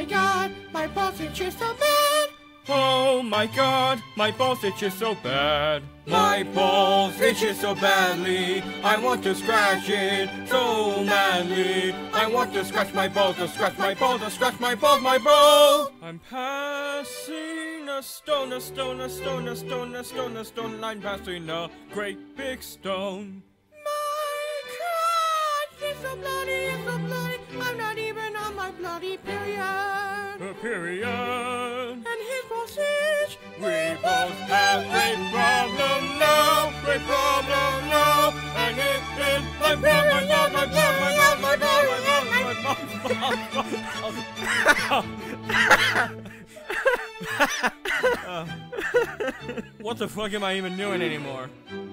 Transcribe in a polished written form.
my god, my balls itch so bad. Oh my god, my balls itch so bad. My balls itch so badly. I want to scratch it so madly. I want to scratch my balls, to scratch my balls, to scratch my balls, my balls. I'm passing a stone, a stone, a stone, a stone, a stone, a stone. I'm passing a great big stone. My crotch is so bloody, it's so bloody. I'm not even on my bloody period. A period. And his balls itch. We both have great problem now, great problem now, and it is my problem, my problem, my problem. What the fuck am I even doing anymore?